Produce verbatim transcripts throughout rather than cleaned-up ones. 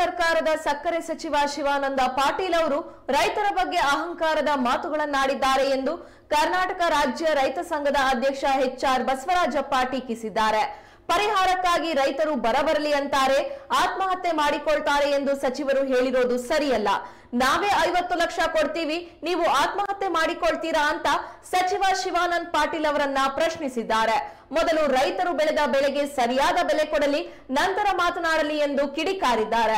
ಸರ್ಕಾರದ ಸಕ್ಕರೆ ಸಚಿವ ಶಿವಾನಂದ ಪಾಟೀಲ್ ಅವರು ರೈತರ ಬಗ್ಗೆ ಅಹಂಕಾರದ ಮಾತುಗಳನ್ನಾಡಿದ್ದಾರೆ ಎಂದು ಕರ್ನಾಟಕ ರಾಜ್ಯ ರೈತ ಸಂಘದ ಅಧ್ಯಕ್ಷ ಎಚ್ ಆರ್ ಬಸವರಾಜಪ್ಪ ಟೀಕಿಸಿದ್ದಾರೆ. ಪರಿಹಾರಕ್ಕಾಗಿ ರೈತರು ಬರಬರಲಿ ಅಂತಾರೆ, ಆತ್ಮಹತ್ಯೆ ಮಾಡಿಕೊಳ್ತಾರೆ ಎಂದು ಸಚಿವರು ಹೇಳಿರೋದು ಸರಿಯಲ್ಲ. ನಾವೇ ಐವತ್ತು ಲಕ್ಷ ಕೊಡ್ತೀವಿ, ನೀವು ಆತ್ಮಹತ್ಯೆ ಮಾಡಿಕೊಳ್ತೀರಾ ಅಂತ ಸಚಿವ ಶಿವಾನಂದ ಪಾಟೀಲ್ ಅವರನ್ನ ಪ್ರಶ್ನಿಸಿದ್ದಾರೆ. ಮೊದಲು ರೈತರು ಬೆಳೆದ ಬೆಳೆಗೆ ಸರಿಯಾದ ಬೆಲೆ ಕೊಡಲಿ, ನಂತರ ಮಾತನಾಡಲಿ ಎಂದು ಕಿಡಿಕಾರಿದ್ದಾರೆ.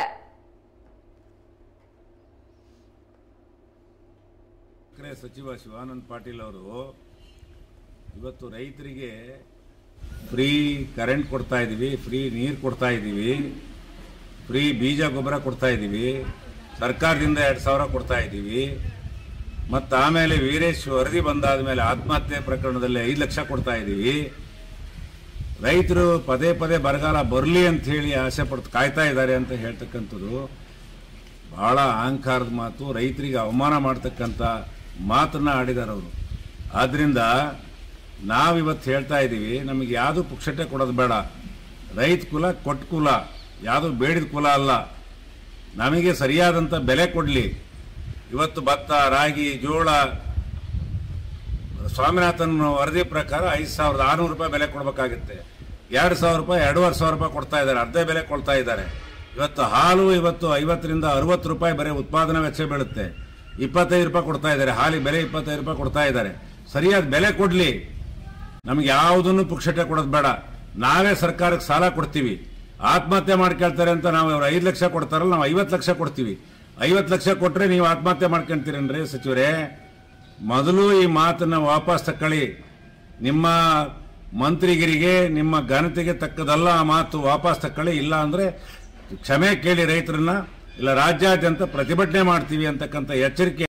ಸಚಿವ ಶಿವಾನಂದ ಪಾಟೀಲ್ ಅವರು ಇವತ್ತು ರೈತರಿಗೆ ಫ್ರೀ ಕರೆಂಟ್ ಕೊಡ್ತಾ ಇದೀವಿ, ಫ್ರೀ ನೀರು ಕೊಡ್ತಾ ಇದೀವಿ, ಫ್ರೀ ಬೀಜ ಗೊಬ್ಬರ ಕೊಡ್ತಾ ಇದೀವಿ, ಸರ್ಕಾರದಿಂದ ಎರಡು ಸಾವಿರ ಕೊಡ್ತಾ ಇದ್ದೀವಿ, ಮತ್ತು ಆಮೇಲೆ ವೀರೇಶ್ ವರದಿ ಬಂದಾದ ಮೇಲೆ ಆತ್ಮಹತ್ಯೆ ಪ್ರಕರಣದಲ್ಲಿ ಐದು ಲಕ್ಷ ಕೊಡ್ತಾ ಇದ್ದೀವಿ. ರೈತರು ಪದೇ ಪದೇ ಬರಗಾಲ ಬರಲಿ ಅಂತ ಹೇಳಿ ಆಸೆ ಪಡ್ತು ಕಾಯ್ತಾ ಇದ್ದಾರೆ ಅಂತ ಹೇಳ್ತಕ್ಕಂಥದ್ದು ಬಹಳ ಅಹಂಕಾರದ ಮಾತು, ರೈತರಿಗೆ ಅವಮಾನ ಮಾಡ್ತಕ್ಕಂಥ ಮಾತನ್ನ ಆಡಿದ್ದಾರೆ ಅವರು. ಆದ್ರಿಂದ ನಾವಿವತ್ತು ಹೇಳ್ತಾ ಇದ್ದೀವಿ, ನಮಗೆ ಯಾವುದು ಪುಕ್ಷಟೆ ಕೊಡೋದು ಬೇಡ. ರೈತ ಕುಲ ಕೊಟ್ಟ ಕುಲ, ಯಾವುದು ಬೇಡಿದ ಕುಲ ಅಲ್ಲ. ನಮಗೆ ಸರಿಯಾದಂಥ ಬೆಲೆ ಕೊಡಲಿ. ಇವತ್ತು ಭತ್ತ, ರಾಗಿ, ಜೋಳ ಸ್ವಾಮಿನಾಥನ್ ವರದಿ ಪ್ರಕಾರ ಐದು ಸಾವಿರದ ಆರುನೂರು ರೂಪಾಯಿ ಬೆಲೆ ಕೊಡಬೇಕಾಗುತ್ತೆ. ಎರಡು ಸಾವಿರ ರೂಪಾಯಿ ಎರಡೂವರೆ ಸಾವಿರ ರೂಪಾಯಿ ಕೊಡ್ತಾ ಇದ್ದಾರೆ, ಅರ್ಧ ಬೆಲೆ ಕೊಡ್ತಾ ಇದ್ದಾರೆ. ಇವತ್ತು ಹಾಲು ಇವತ್ತು ಐವತ್ತರಿಂದ ಅರವತ್ತು ರೂಪಾಯಿ ಬರೀ ಉತ್ಪಾದನಾ ವೆಚ್ಚ ಬೀಳುತ್ತೆ. ಇಪ್ಪತ್ತೈದು ರೂಪಾಯಿ ಕೊಡ್ತಾ ಇದ್ದಾರೆ, ಹಾಲಿಗೆ ಬೆಲೆ ಇಪ್ಪತ್ತೈದು ರೂಪಾಯಿ ಕೊಡ್ತಾ ಇದ್ದಾರೆ. ಸರಿಯಾದ ಬೆಲೆ ಕೊಡಲಿ. ನಮ್ಗೆ ಯಾವುದನ್ನು ಪುಕ್ಷಟೆ ಕೊಡೋದು ಬೇಡ. ನಾವೇ ಸರ್ಕಾರಕ್ಕೆ ಸಾಲ ಕೊಡ್ತೀವಿ. ಆತ್ಮಹತ್ಯೆ ಮಾಡ್ಕೊಳ್ತಾರೆ ಅಂತ ನಾವು ಅವ್ರು ಐದು ಲಕ್ಷ ಕೊಡ್ತಾರಲ್ಲ, ನಾವು ಐವತ್ತು ಲಕ್ಷ ಕೊಡ್ತೀವಿ. ಐವತ್ತು ಲಕ್ಷ ಕೊಟ್ಟರೆ ನೀವು ಆತ್ಮಹತ್ಯೆ ಮಾಡ್ಕೊಂತೀರೇನ್ರಿ ಸಚಿವರೇ? ಮೊದಲು ಈ ಮಾತನ್ನ ವಾಪಸ್ ತಕೊಳ್ಳಿ. ನಿಮ್ಮ ಮಂತ್ರಿಗಿರಿಗೆ, ನಿಮ್ಮ ಘನತೆಗೆ ತಕ್ಕದಲ್ಲ ಆ ಮಾತು, ವಾಪಸ್ ತಕೊಳ್ಳಿ. ಇಲ್ಲ ಅಂದ್ರೆ ಕ್ಷಮೆ ಕೇಳಿ ರೈತರನ್ನ, ಇಲ್ಲ ರಾಜ್ಯಾದ್ಯಂತ ಪ್ರತಿಭಟನೆ ಮಾಡ್ತೀವಿ ಅಂತಕ್ಕಂಥ ಎಚ್ಚರಿಕೆ